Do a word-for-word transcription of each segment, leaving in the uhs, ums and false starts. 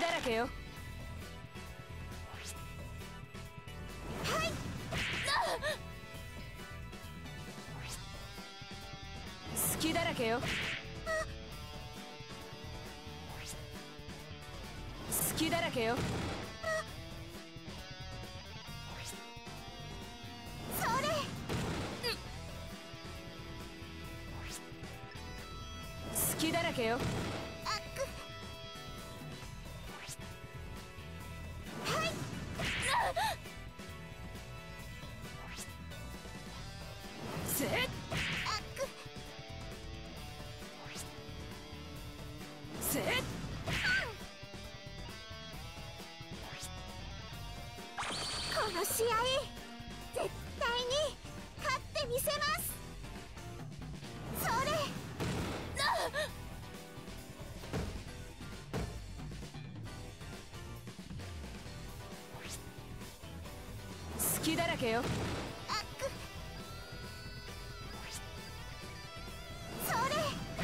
だらけよ。 はい。 隙だらけよ。隙だらけよ。 それ。 隙だらけよ。 あっく。はい。 せっ。 あっく。 せっ。 この試合絶対に勝ってみせます。それ。 隙だらけよ。 あっく。それ。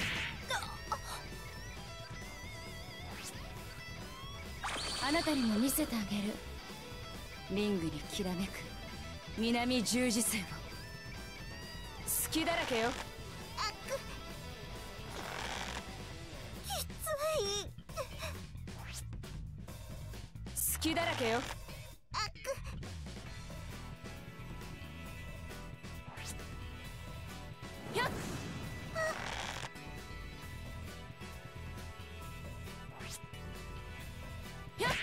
あなたにも見せてあげる。リングにきらめく南十字星を。隙だらけよ。 あっく。きつい。 隙だらけよ。 あっく。 ひゃっ。ひゃっ。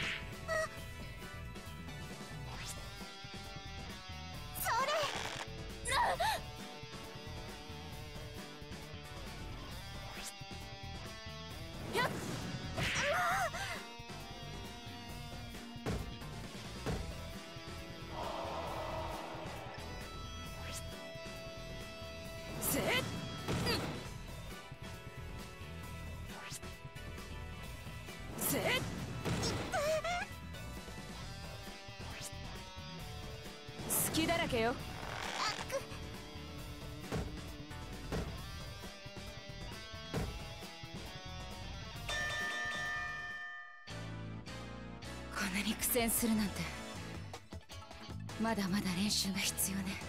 それ。 ひゃっ。せっ。せっ。隙だらけよ。 あっく。 こんなに苦戦するなんて。まだまだ練習が必要ね。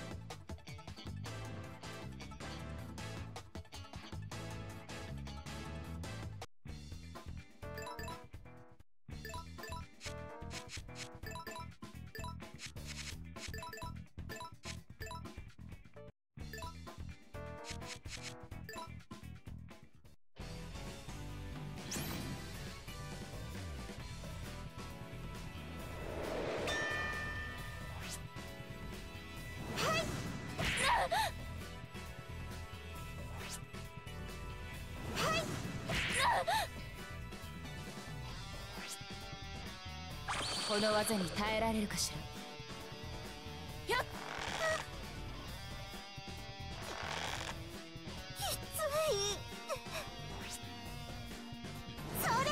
この技に耐えられるかしら。ひゃっ。 きつい。それ。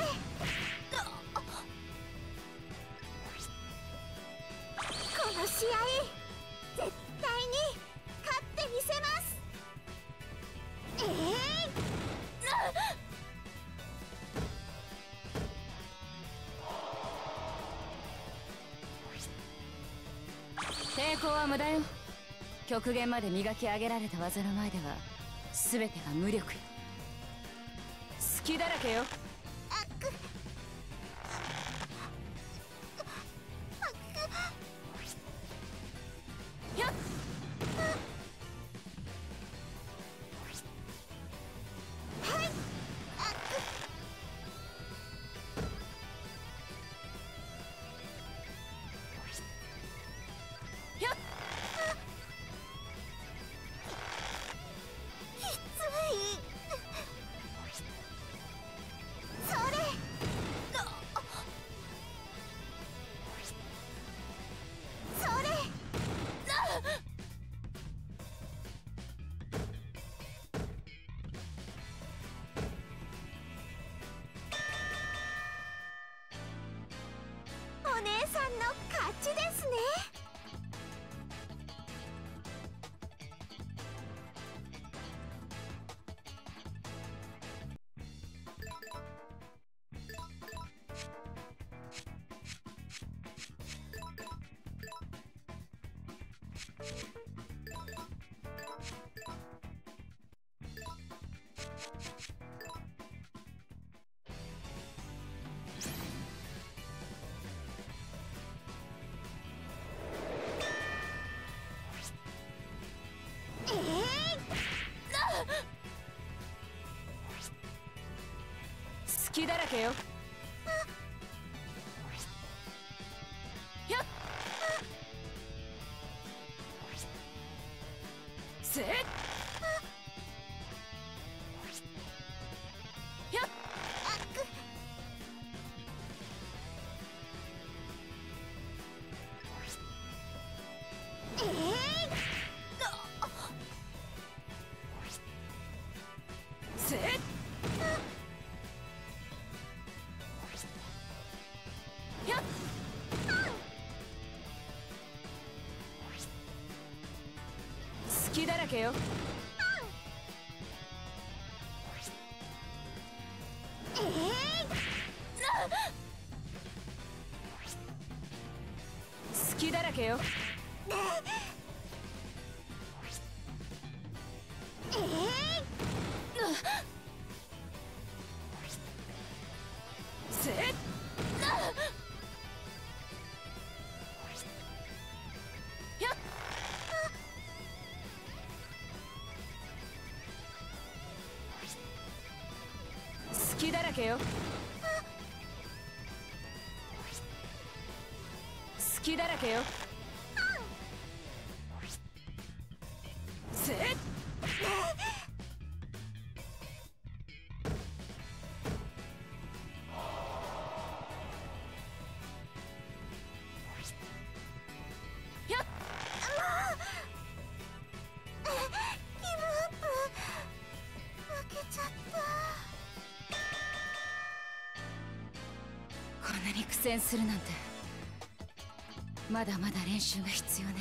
この試合絶対に勝ってみせます。ええー。 抵抗は無駄よ。極限まで磨き上げられた技の前では全てが無力よ。隙だらけよ。 あっく。 ひゃっ。 はい。あっく。 ひゃっ。 きつい。それ。それ。お姉さんの勝ちですね。 隙だらけよ。やっせっやっせっやっ隙だらけよ。隙だらけよ。せっやっ隙だらけよ。隙だらけよ。せっやっギブアップ負けちゃった。 こんなに苦戦するなんて。まだまだ練習が必要ね。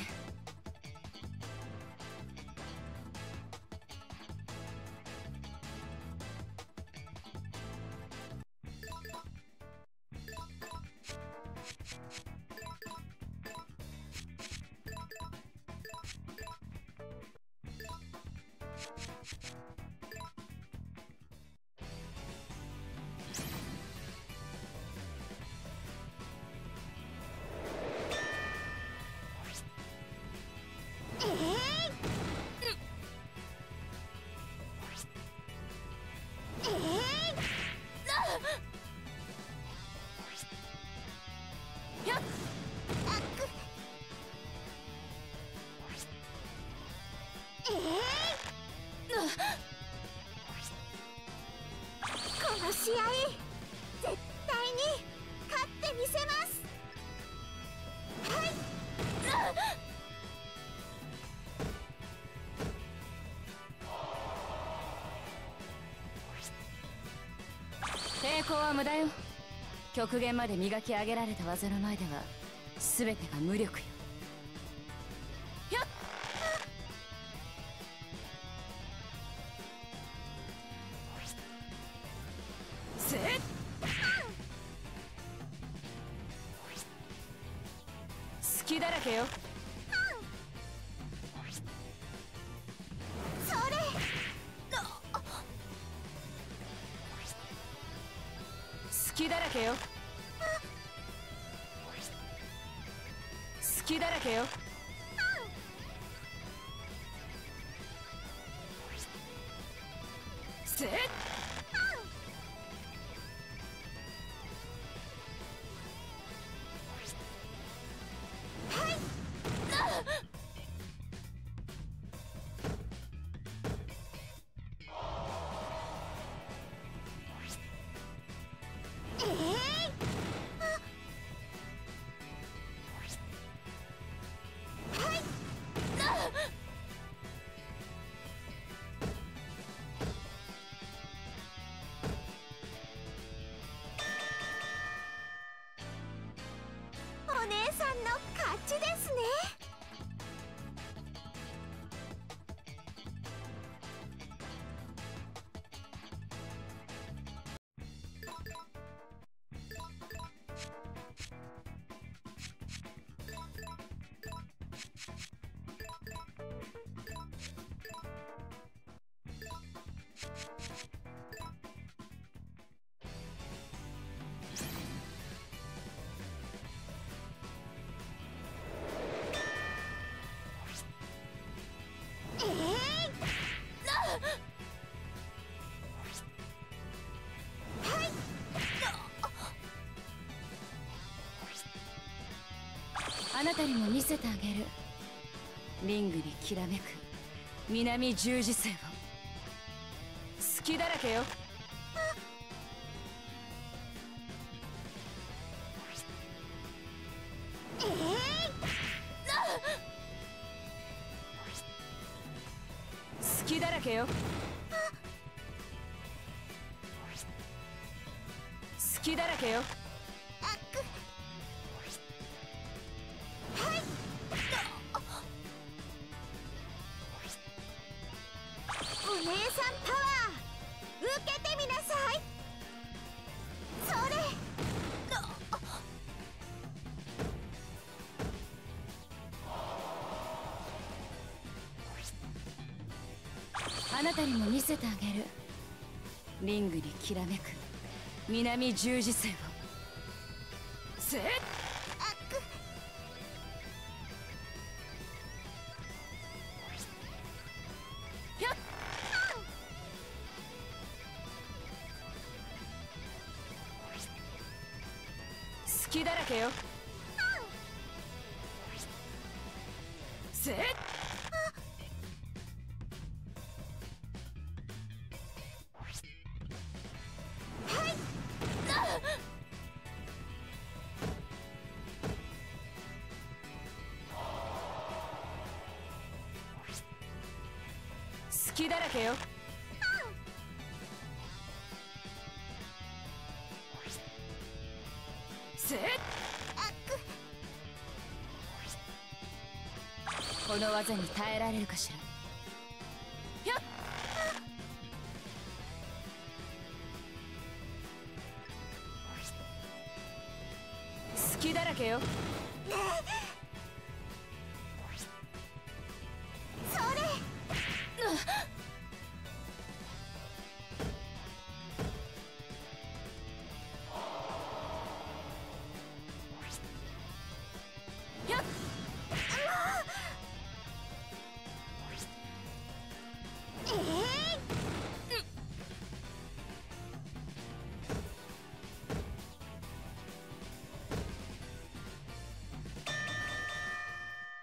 やっこの試合絶対に勝ってみせます。はい。 抵抗は無駄よ。極限まで磨き上げられた技の前では全てが無力よ。やっせっ隙だらけよ。 それ隙だらけよ。隙だらけよ。せっあなたにも見せてあげる。リングにきらめく南十字星を。隙だらけよ。 えー、隙だらけよ。隙だらけよ。 あっくはいお姉さんパワー受けてみなさい。それあなたにも見せてあげる。リングにきらめく南十字星を。せっあっくひゃっ隙だらけよ。せっ隙だらけよ。せっあっくこの技に耐えられるかしら。ひゃっ隙だらけよ。 それひゃっえー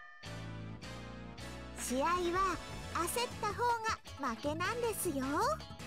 試合は焦った方が負けなんですよ。